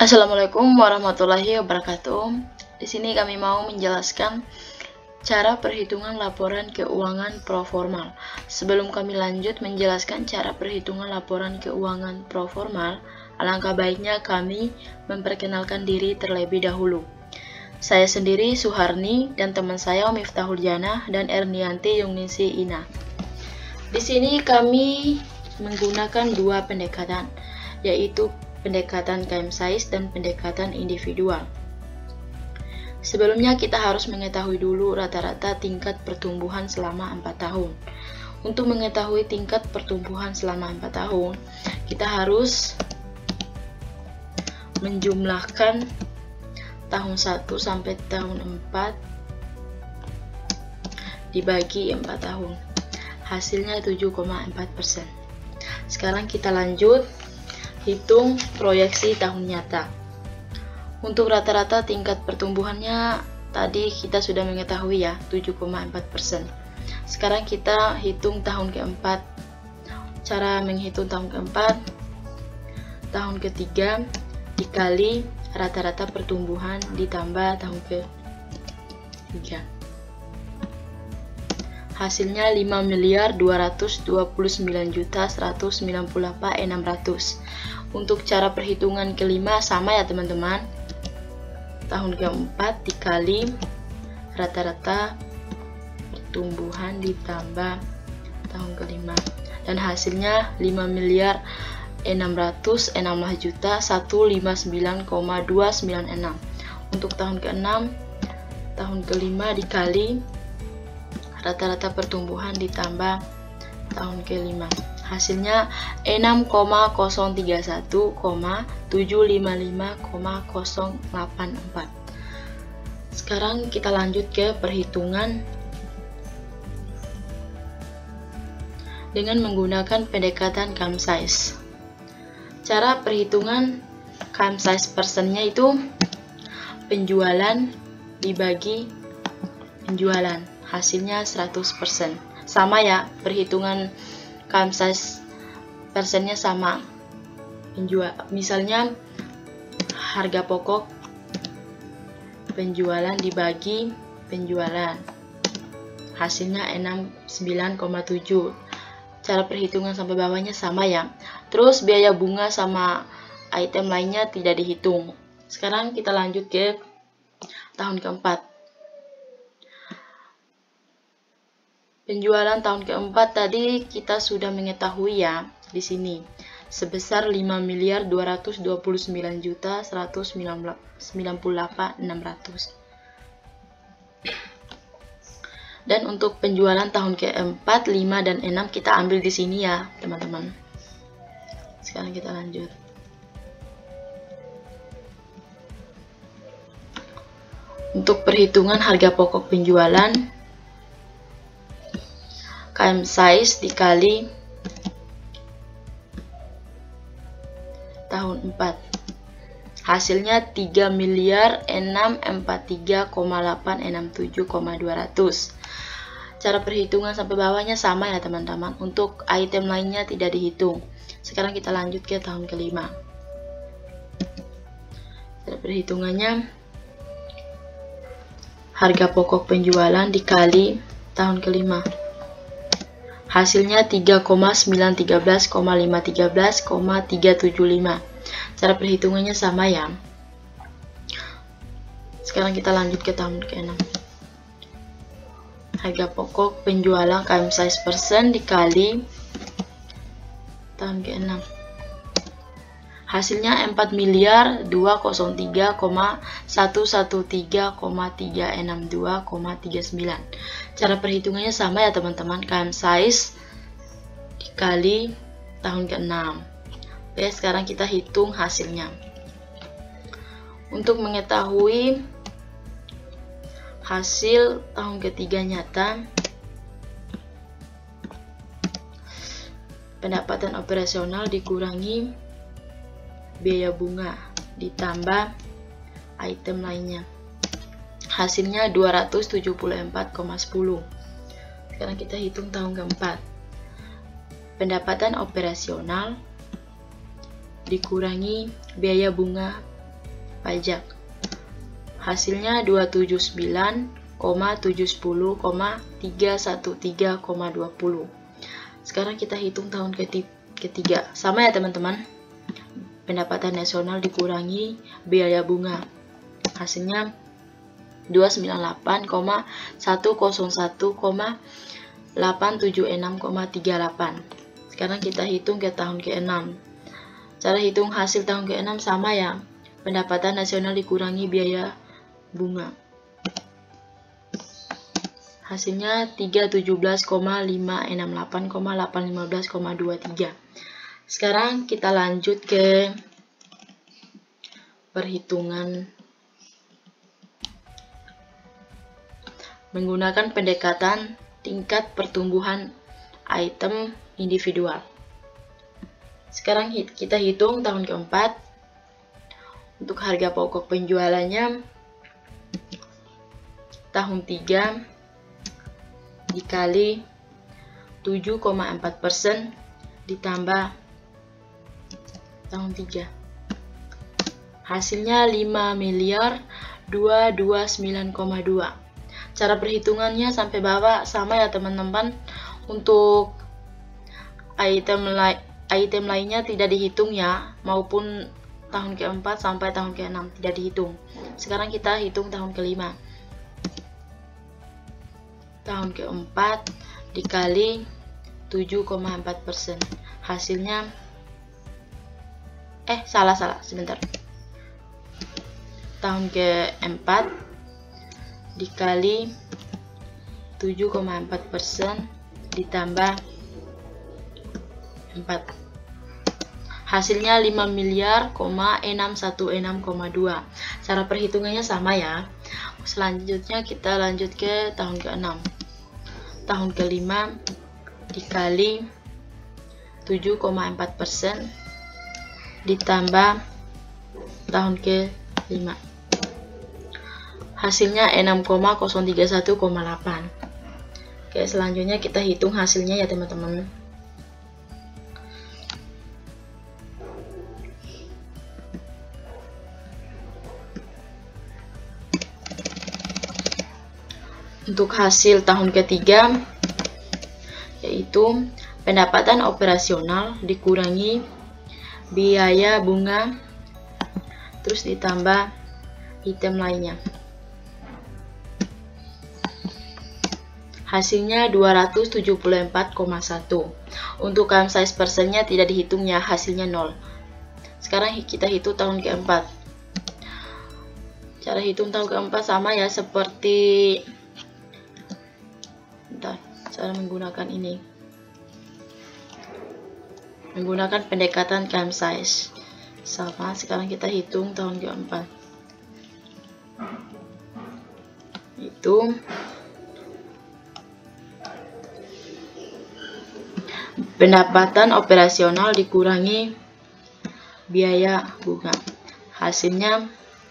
Assalamualaikum warahmatullahi wabarakatuh. Di sini kami mau menjelaskan cara perhitungan laporan keuangan proformal. Sebelum kami lanjut menjelaskan cara perhitungan laporan keuangan proformal, alangkah baiknya kami memperkenalkan diri terlebih dahulu. Saya sendiri Suharni dan teman saya Miftahul Janah dan Ernianti Yungningsi Ina. Di sini kami menggunakan dua pendekatan, yaitu pendekatan time size dan pendekatan individual. Sebelumnya kita harus mengetahui dulu rata-rata tingkat pertumbuhan selama 4 tahun. Untuk mengetahui tingkat pertumbuhan selama 4 tahun, kita harus menjumlahkan tahun 1 sampai tahun 4 dibagi 4 tahun. Hasilnya 7,4%. Sekarang kita lanjut hitung proyeksi tahun nyata. Untuk rata-rata tingkat pertumbuhannya tadi kita sudah mengetahui ya, 7,4%. Sekarang kita hitung tahun keempat. Cara menghitung tahun keempat, tahun ketiga dikali rata-rata pertumbuhan ditambah tahun ketiga. Hasilnya 5.229.198.600. Untuk cara perhitungan kelima sama ya teman-teman. Tahun keempat dikali rata-rata pertumbuhan ditambah tahun kelima, dan hasilnya 5.616.159,296. Untuk tahun keenam, tahun kelima dikali rata-rata pertumbuhan ditambah tahun kelima, hasilnya 6,031,755,084. Sekarang kita lanjut ke perhitungan dengan menggunakan pendekatan time size. Cara perhitungan time size persennya itu penjualan dibagi penjualan, hasilnya 100%. Sama ya, perhitungan time size persennya sama. Misalnya harga pokok penjualan dibagi penjualan, hasilnya 69,7. Cara perhitungan sampai bawahnya sama ya. Terus biaya bunga sama item lainnya tidak dihitung. Sekarang kita lanjut ke tahun keempat. Penjualan tahun keempat tadi kita sudah mengetahui ya di sini sebesar 5.229.198.600. Dan untuk penjualan tahun keempat, 5 dan 6 kita ambil di sini ya teman-teman. Sekarang kita lanjut. Untuk perhitungan harga pokok penjualan, time size dikali tahun 4, hasilnya 3.643,867,200. Cara perhitungan sampai bawahnya sama ya teman-teman. Untuk item lainnya tidak dihitung. Sekarang kita lanjut ke tahun kelima. Cara perhitungannya harga pokok penjualan dikali tahun kelima, hasilnya 3,913,513,375. Cara perhitungannya sama ya. Sekarang kita lanjut ke tahun ke-6. Harga pokok penjualan time size persen dikali tahun ke-6, hasilnya 4.203,113,362,39. Cara perhitungannya sama ya teman-teman. Time size dikali tahun ke-6. Oke, sekarang kita hitung hasilnya. Untuk mengetahui hasil tahun ketiga nyata, pendapatan operasional dikurangi biaya bunga ditambah item lainnya, hasilnya 274,10. Sekarang kita hitung tahun keempat. Pendapatan operasional dikurangi biaya bunga pajak. Hasilnya 279,710,313,20. Sekarang kita hitung tahun ketiga. Sama ya teman-teman. Pendapatan nasional dikurangi biaya bunga. Hasilnya 298,101,876,38. Sekarang kita hitung ke tahun ke-6. Cara hitung hasil tahun ke-6 sama ya. Pendapatan nasional dikurangi biaya bunga. Hasilnya 317,568,815,23. Sekarang kita lanjut ke perhitungan menggunakan pendekatan tingkat pertumbuhan item individual. Sekarang kita hitung tahun keempat. Untuk harga pokok penjualannya tahun 3 dikali 7,4% ditambah tahun 3. Hasilnya 5.229,2. Cara perhitungannya sampai bawah sama ya teman-teman. Untuk item lainnya tidak dihitung ya, maupun tahun ke-4 sampai tahun ke-6 tidak dihitung. Sekarang kita hitung tahun ke-5. Tahun ke-4 dikali 7,4%. Hasilnya salah sebentar. Tahun ke-4 dikali 7,4% ditambah 4. Hasilnya 5.616,2. Cara perhitungannya sama ya. Selanjutnya kita lanjut ke tahun ke-6. Tahun ke-5 dikali 7,4% ditambah tahun ke-5. Hasilnya 6,031,8. Oke, selanjutnya kita hitung hasilnya ya teman-teman. Untuk hasil tahun ketiga yaitu pendapatan operasional dikurangi biaya bunga terus ditambah item lainnya. Hasilnya 274,1. Untuk count size persennya tidak dihitung ya, hasilnya 0. Sekarang kita hitung tahun keempat. Cara hitung tahun keempat sama ya seperti cara menggunakan ini. Menggunakan pendekatan count size. Sama, sekarang kita hitung tahun keempat. Itu pendapatan operasional dikurangi biaya bunga. Hasilnya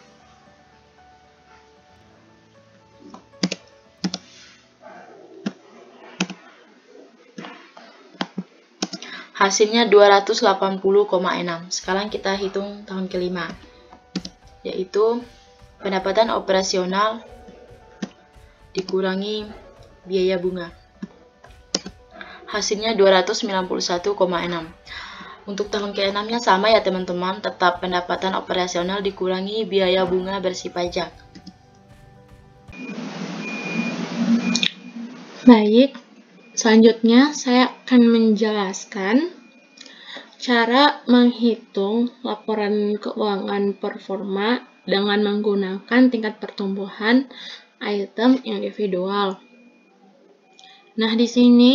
hasilnya 280,6. Sekarang kita hitung tahun kelima, yaitu pendapatan operasional dikurangi biaya bunga. Hasilnya 291,6. Untuk tahun ke-6-nya sama ya teman-teman, tetap pendapatan operasional dikurangi biaya bunga bersih pajak. Baik, selanjutnya saya akan menjelaskan cara menghitung laporan keuangan performa dengan menggunakan tingkat pertumbuhan item individual. Nah, di sini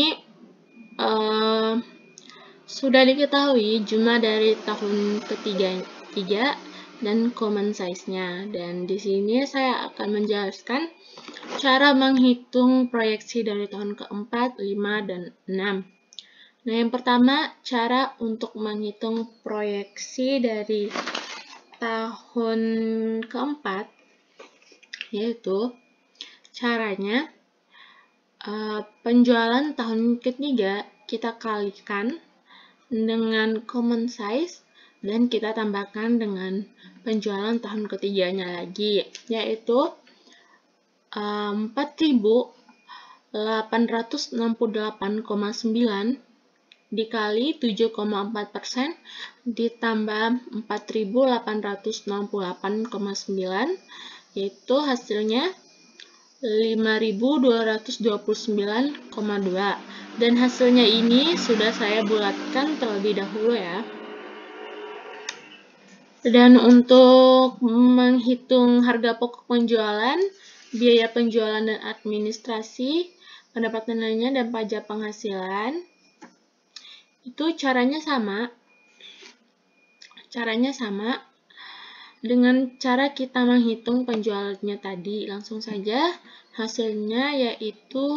sudah diketahui jumlah dari tahun ketiga dan common size-nya. Dan di sini saya akan menjelaskan cara menghitung proyeksi dari tahun keempat, 5, dan 6. Nah, yang pertama, cara untuk menghitung proyeksi dari tahun keempat, yaitu caranya penjualan tahun ketiga kita kalikan dengan common size dan kita tambahkan dengan penjualan tahun ketiganya lagi, yaitu 4.868,9 dikali 7,4% ditambah 4.868,9, yaitu hasilnya 5.229,2, dan hasilnya ini sudah saya bulatkan terlebih dahulu ya. Dan untuk menghitung harga pokok penjualan, biaya penjualan dan administrasi, pendapatan lainnya, dan pajak penghasilan, itu caranya sama dengan cara kita menghitung penjualannya tadi. Langsung saja hasilnya yaitu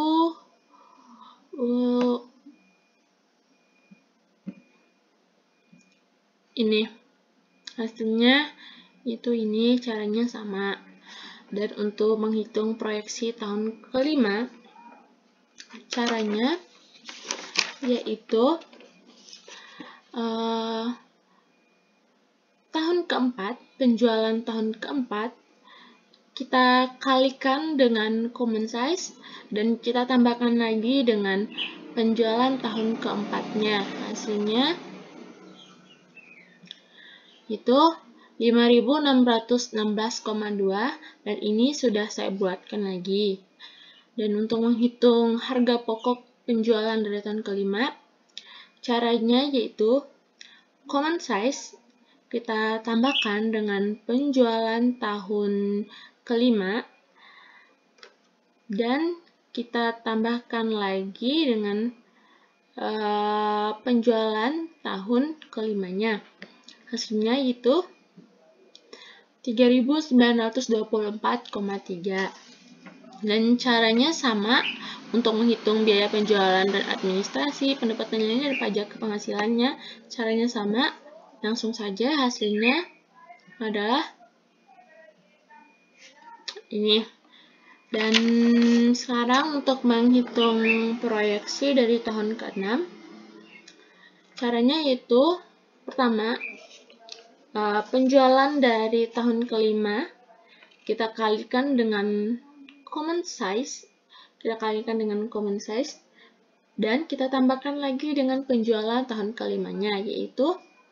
ini. Hasilnya itu ini, caranya sama. Dan untuk menghitung proyeksi tahun kelima, caranya yaitu tahun keempat, penjualan tahun keempat, kita kalikan dengan common size dan kita tambahkan lagi dengan penjualan tahun keempatnya. Hasilnya itu 5.616,2, dan ini sudah saya buatkan lagi. Dan untuk menghitung harga pokok penjualan dari tahun kelima, caranya yaitu common size kita tambahkan dengan penjualan tahun kelima, dan kita tambahkan lagi dengan penjualan tahun kelimanya. Hasilnya itu 3.924,3. Dan caranya sama untuk menghitung biaya penjualan dan administrasi, pendapatan lainnya, dan pajak penghasilannya. Caranya sama, langsung saja hasilnya adalah ini. Dan sekarang untuk menghitung proyeksi dari tahun ke-6, caranya yaitu pertama, penjualan dari tahun kelima kita kalikan dengan common size, dan kita tambahkan lagi dengan penjualan tahun kelimanya, yaitu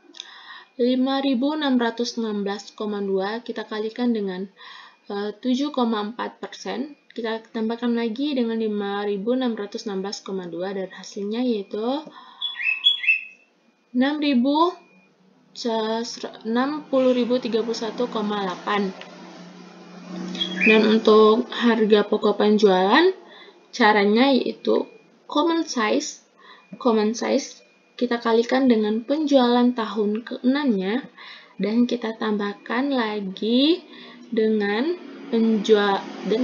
5.616,2 kita kalikan dengan 7,4%, kita tambahkan lagi dengan 5.616,2, dan hasilnya yaitu 60.031,8. Dan untuk harga pokok penjualan, caranya yaitu common size kita kalikan dengan penjualan tahun ke-6-nya, dan kita tambahkan lagi dengan penjualan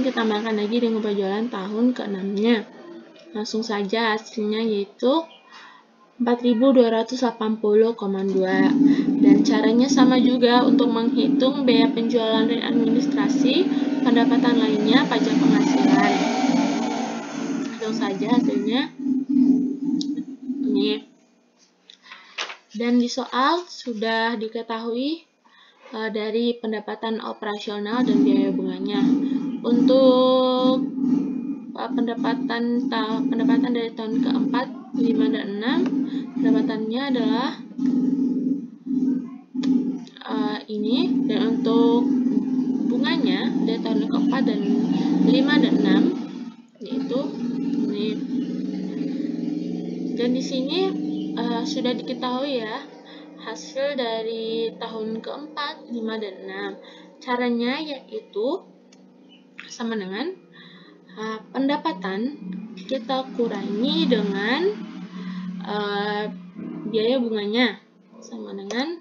tahun ke-6-nya. Langsung saja hasilnya yaitu 4.280,2. Dan caranya sama juga untuk menghitung biaya penjualan dan administrasi, pendapatan lainnya, pajak penghasilan. Langsung saja hasilnya ini. Dan di soal sudah diketahui dari pendapatan operasional dan biaya bunganya. Untuk pendapatan dari tahun keempat, 5 dan 6, pendapatannya adalah ini. Dan untuk bunganya dari tahun keempat dan 5 dan 6, yaitu ini. Dan di sini sudah diketahui ya hasil dari tahun keempat, 5 dan 6. Caranya yaitu sama dengan pendapatan kita kurangi dengan biaya bunganya, sama dengan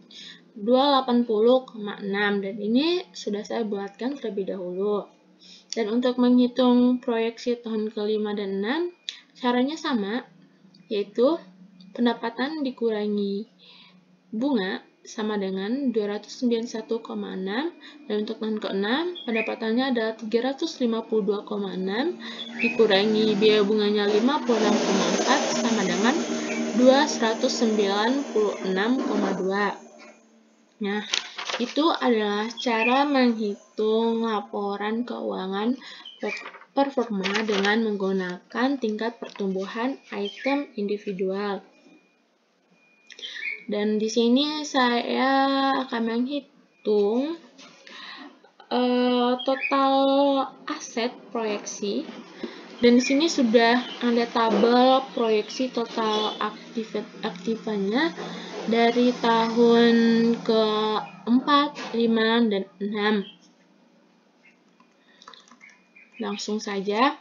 280,6, dan ini sudah saya buatkan terlebih dahulu. Dan untuk menghitung proyeksi tahun kelima dan 6, caranya sama, yaitu pendapatan dikurangi bunga sama dengan 291,6, dan untuk tahun ke-6 pendapatannya adalah 352,6 dikurangi biaya bunganya 56,4 sama dengan 296,2. Nah, itu adalah cara menghitung laporan keuangan performa dengan menggunakan tingkat pertumbuhan item individual. Dan di sini saya akan menghitung total aset proyeksi. Dan di sini sudah ada tabel proyeksi total aktifanya dari tahun ke-4, 5, dan 6. Langsung saja.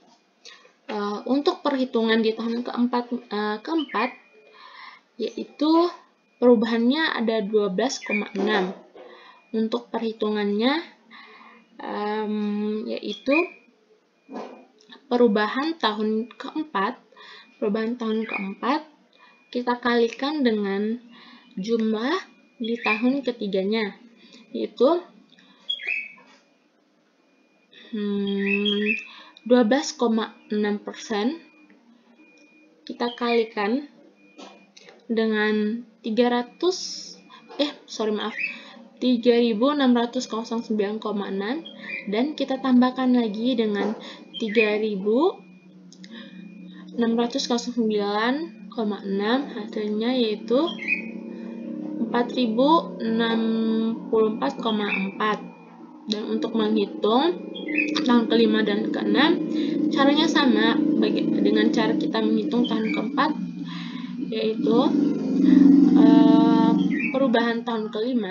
Untuk perhitungan di tahun keempat, yaitu perubahannya ada 12,6. Untuk perhitungannya yaitu perubahan tahun keempat kita kalikan dengan jumlah di tahun ketiganya, yaitu 12,6% kita kalikan dengan 3.609,6 dan kita tambahkan lagi dengan 3.609,6, hasilnya yaitu 4.064,4. Dan untuk menghitung tahun ke-5 dan ke-6, caranya sama dengan cara kita menghitung tahun ke-4, yaitu perubahan tahun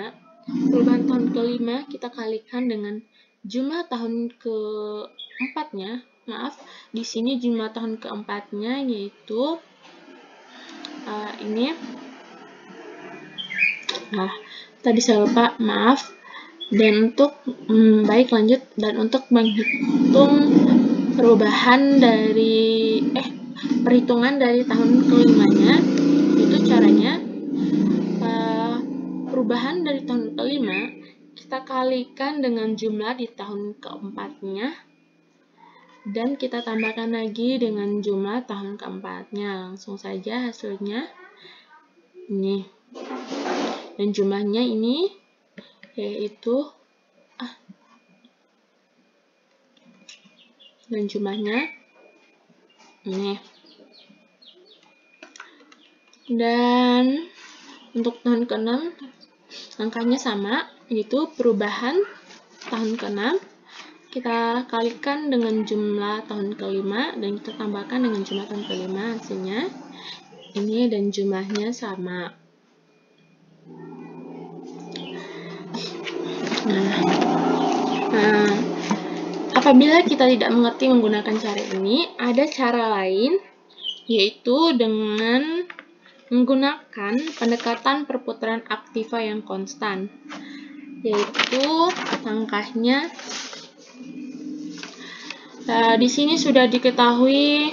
ke-5 kita kalikan dengan jumlah tahun ke-4-nya. Di sini jumlah tahun ke-4-nya yaitu ini. Tadi saya lupa, maaf. Dan untuk Dan untuk menghitung perhitungan dari tahun ke-5-nya, itu caranya perubahan dari tahun ke-5 kita kalikan dengan jumlah di tahun ke-4-nya dan kita tambahkan lagi dengan jumlah tahun ke-4-nya. Langsung saja hasilnya ini. Dan jumlahnya ini yaitu ini. Dan untuk tahun ke-6 angkanya sama, yaitu perubahan tahun ke-6 kita kalikan dengan jumlah tahun ke-5 dan kita tambahkan dengan jumlah tahun ke-5, hasilnya ini dan jumlahnya sama. Apabila kita tidak mengerti menggunakan cara ini, ada cara lain, yaitu dengan menggunakan pendekatan perputaran aktiva yang konstan, yaitu langkahnya di sini sudah diketahui.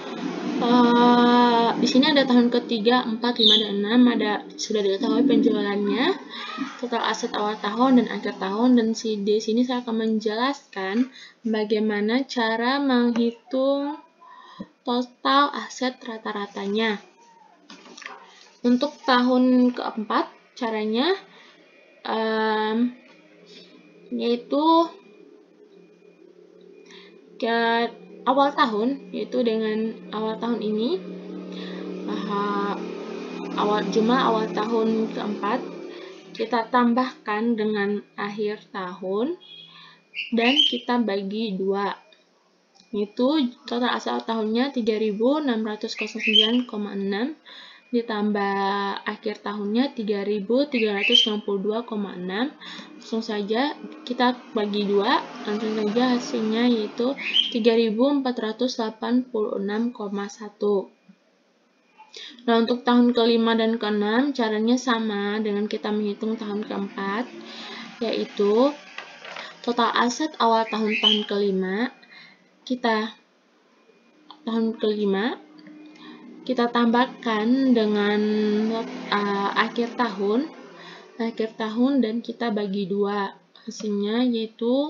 Di sini ada tahun ke-3, 4, 5, dan 6 sudah diketahui penjualannya, total aset awal tahun dan akhir tahun, dan di sini saya akan menjelaskan bagaimana cara menghitung total aset rata-ratanya. Untuk tahun keempat, caranya yaitu awal tahun, yaitu dengan awal tahun ini, jumlah awal tahun keempat kita tambahkan dengan akhir tahun dan kita bagi 2. Itu total aset tahunnya 3.609,6 ditambah akhir tahunnya 3.362,6. Langsung saja kita bagi 2, langsung saja hasilnya yaitu 3.486,1. Nah, untuk tahun ke-5 dan ke-6 caranya sama dengan kita menghitung tahun ke-4, yaitu total aset awal tahun ke-5 kita tambahkan dengan akhir tahun dan kita bagi 2, hasilnya yaitu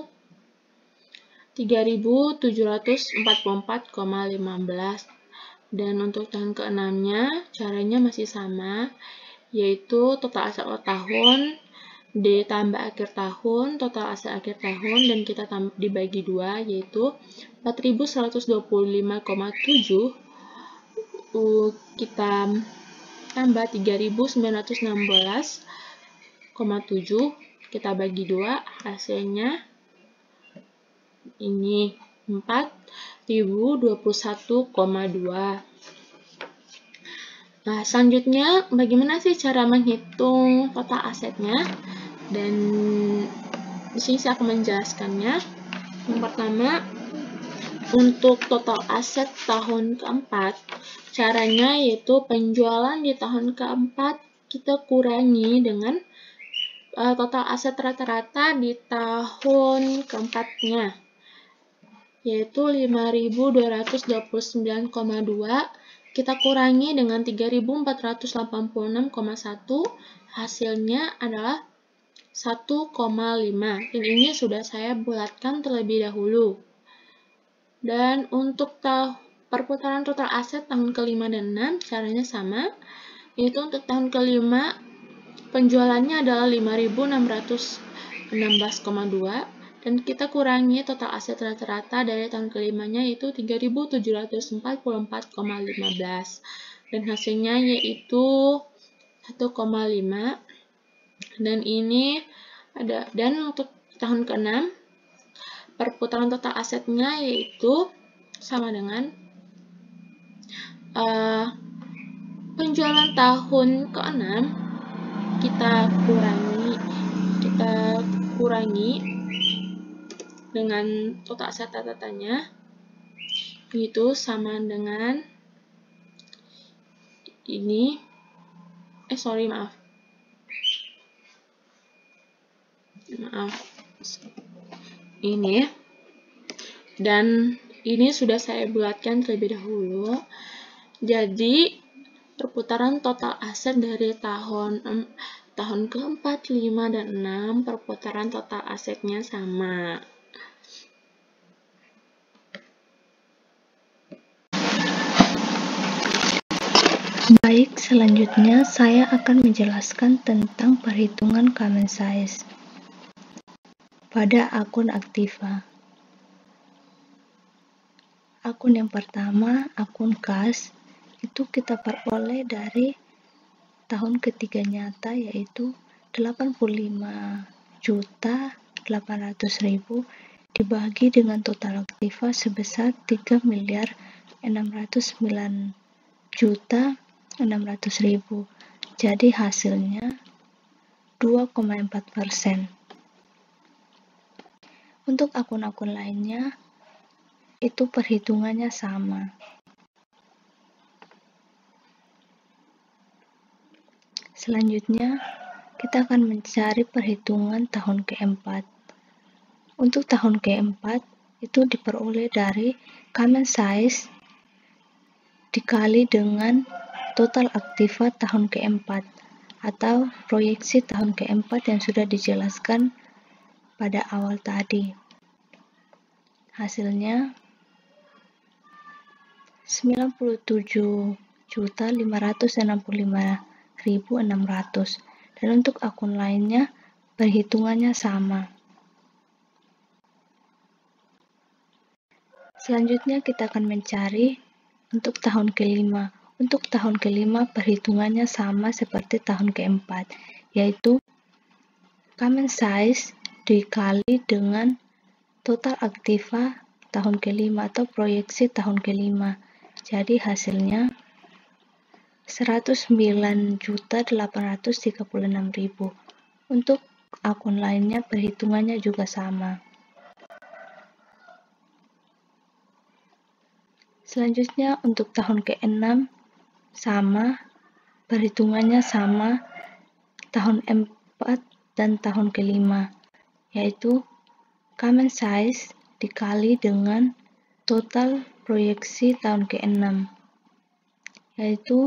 3.744,15. Dan untuk tahun ke-6-nya caranya masih sama, yaitu total aset awal tahun ditambah akhir tahun, total aset akhir tahun, dan kita dibagi 2, yaitu 4.125,7, kita tambah 3.916,7, kita bagi 2, hasilnya ini 4.021,2. Nah, selanjutnya bagaimana sih cara menghitung total asetnya? Dan di sini saya akan menjelaskannya. Yang pertama, untuk total aset tahun keempat, caranya yaitu penjualan di tahun keempat kita kurangi dengan total aset rata-rata di tahun keempatnya, yaitu 5.229,2, kita kurangi dengan 3.486,1, hasilnya adalah 1,5. Dan ini sudah saya bulatkan terlebih dahulu. Dan untuk perputaran total aset tahun ke-5 dan 6, caranya sama, yaitu untuk tahun ke-5 penjualannya adalah 5.616,2, dan kita kurangi total aset rata-rata dari tahun ke-5-nya yaitu 3.744,15, dan hasilnya yaitu 1,5. Dan ini ada, dan untuk tahun ke-6 perputaran total asetnya yaitu sama dengan penjualan tahun ke-6 kita kurangi dengan total aset rata-ratanya, itu sama dengan ini, ini, dan ini sudah saya bulatkan terlebih dahulu. Jadi perputaran total aset dari tahun ke-4, 5, dan 6, perputaran total asetnya sama. Baik, selanjutnya saya akan menjelaskan tentang perhitungan common size pada akun Aktiva. Akun yang pertama, akun kas, itu kita peroleh dari tahun ketiga nyata, yaitu 85.800.000 dibagi dengan total aktiva sebesar 3.609.600.000. Jadi hasilnya 2,4%. Untuk akun-akun lainnya, itu perhitungannya sama. Selanjutnya, kita akan mencari perhitungan tahun keempat. Untuk tahun keempat, itu diperoleh dari common size dikali dengan total aktiva tahun keempat, atau proyeksi tahun keempat yang sudah dijelaskan pada awal tadi. Hasilnya 97.565.600, dan untuk akun lainnya perhitungannya sama. Selanjutnya kita akan mencari untuk tahun kelima. Untuk tahun kelima perhitungannya sama seperti tahun keempat, yaitu common size dikali dengan total aktiva tahun kelima atau proyeksi tahun kelima. Jadi hasilnya 109.836.000. Untuk akun lainnya perhitungannya juga sama. Selanjutnya untuk tahun ke-6 sama, perhitungannya sama tahun 4 dan tahun ke-5, yaitu common size dikali dengan total proyeksi tahun ke-6, yaitu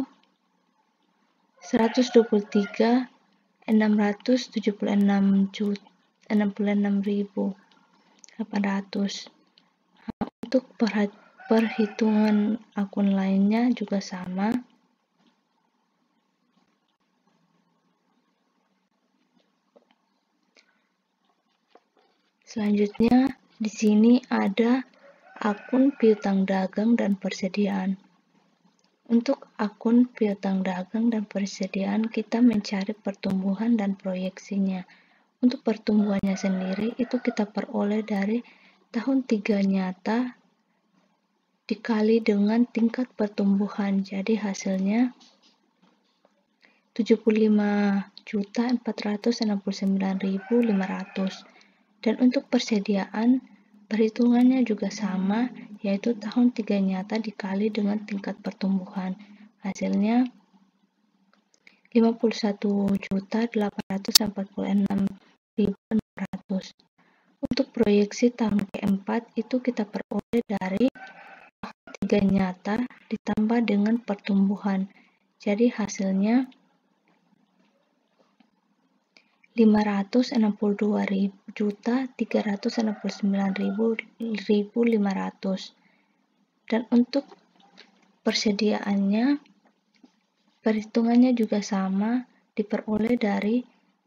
123.676.800. Untuk perhitungan akun lainnya juga sama. Selanjutnya, di sini ada akun piutang dagang dan persediaan. Untuk akun piutang dagang dan persediaan, kita mencari pertumbuhan dan proyeksinya. Untuk pertumbuhannya sendiri, itu kita peroleh dari tahun 3 nyata dikali dengan tingkat pertumbuhan. Jadi hasilnya 75.469.500. Dan untuk persediaan, perhitungannya juga sama, yaitu tahun 3 nyata dikali dengan tingkat pertumbuhan. Hasilnya 51.846.600. Untuk proyeksi tahun keempat itu kita peroleh dari tahun 3 nyata ditambah dengan pertumbuhan. Jadi hasilnya 562.369.500. Dan untuk persediaannya, perhitungannya juga sama, diperoleh dari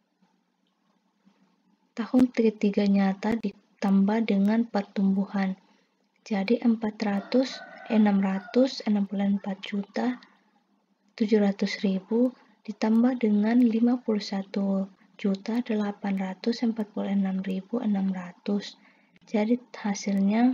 tahun ketiga nyata ditambah dengan pertumbuhan. Jadi 664.700.000 ditambah dengan 51.846.600. Jadi hasilnya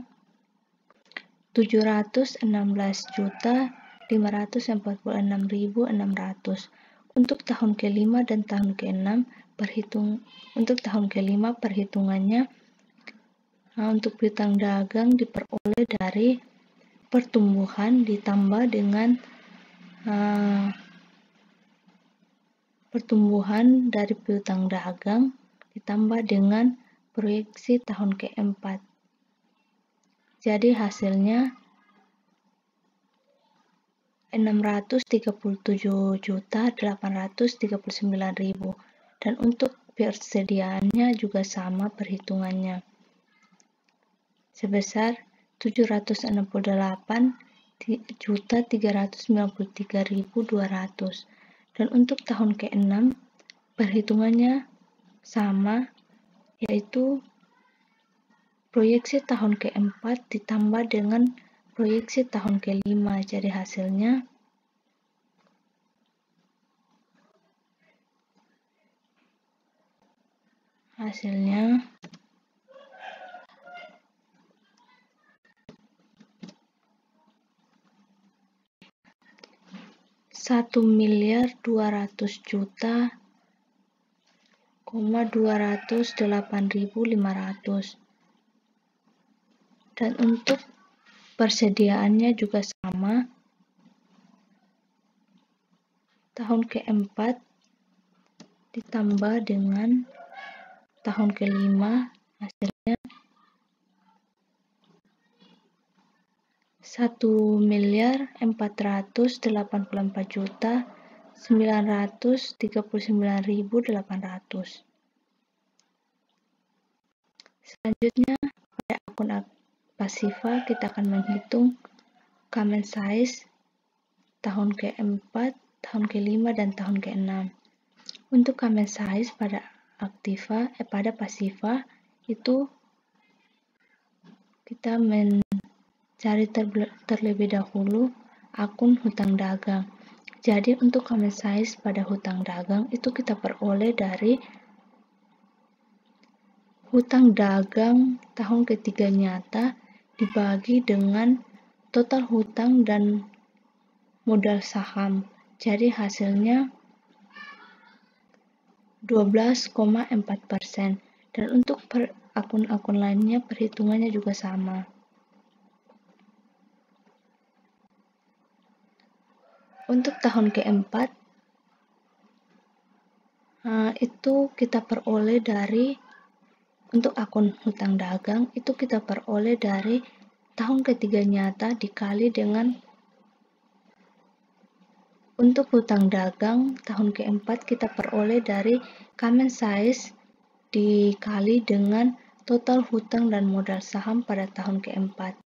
716.546.600. Untuk tahun kelima dan tahun keenam, untuk tahun kelima perhitungannya untuk piutang dagang diperoleh dari pertumbuhan ditambah dengan pertumbuhan dari piutang dagang ditambah dengan proyeksi tahun keempat. Jadi hasilnya 637.839.000. Dan untuk persediaannya juga sama perhitungannya, sebesar 768.393.200. Dan untuk tahun keenam perhitungannya sama, yaitu proyeksi tahun keempat ditambah dengan proyeksi tahun kelima. Jadi hasilnya 1.200.208.500. Dan untuk persediaannya juga sama, tahun keempat ditambah dengan tahun kelima, hasilnya 1.484.939.800. Selanjutnya, pada akun Pasiva kita akan menghitung common size tahun keempat, tahun kelima, dan tahun keenam. Untuk common size pada Pasiva itu kita mencari terlebih dahulu akun hutang dagang. Jadi untuk common size pada hutang dagang itu kita peroleh dari hutang dagang tahun ketiga nyata dibagi dengan total hutang dan modal saham. Jadi hasilnya 12,4%. Dan untuk akun-akun lainnya perhitungannya juga sama. Untuk tahun keempat itu kita peroleh dari, untuk akun hutang dagang itu kita peroleh dari tahun ketiga nyata dikali dengan, untuk hutang dagang tahun keempat kita peroleh dari common size dikali dengan total hutang dan modal saham pada tahun keempat.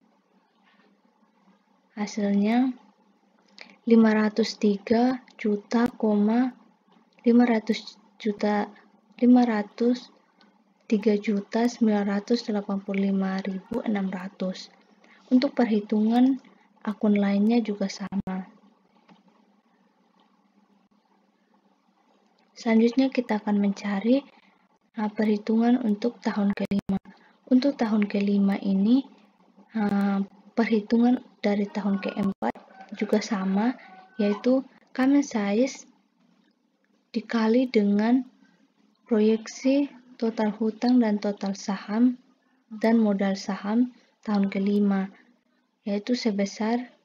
Hasilnya 503.500.000 3.985.600. Untuk perhitungan akun lainnya juga sama. Selanjutnya kita akan mencari perhitungan untuk tahun kelima. Untuk tahun kelima ini perhitungan dari tahun keempat juga sama, yaitu common size dikali dengan proyeksi total hutang dan total saham dan modal saham tahun kelima, yaitu sebesar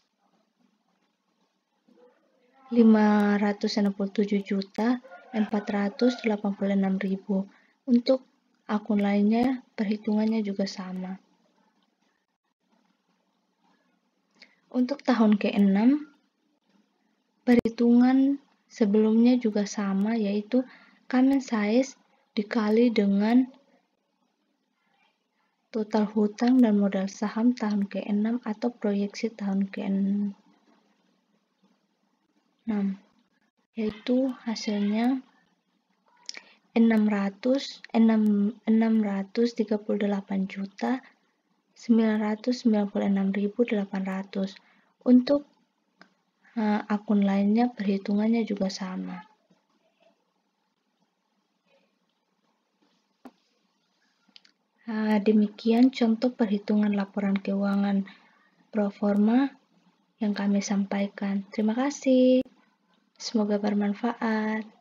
567.486.000. Untuk akun lainnya perhitungannya juga sama. Untuk tahun ke-6 perhitungan sebelumnya juga sama, yaitu common size dikali dengan total hutang dan modal saham tahun ke-6 atau proyeksi tahun ke-6, yaitu hasilnya 638.996.800. Untuk akun lainnya perhitungannya juga sama. Demikian contoh perhitungan laporan keuangan proforma yang kami sampaikan. Terima kasih. Semoga bermanfaat.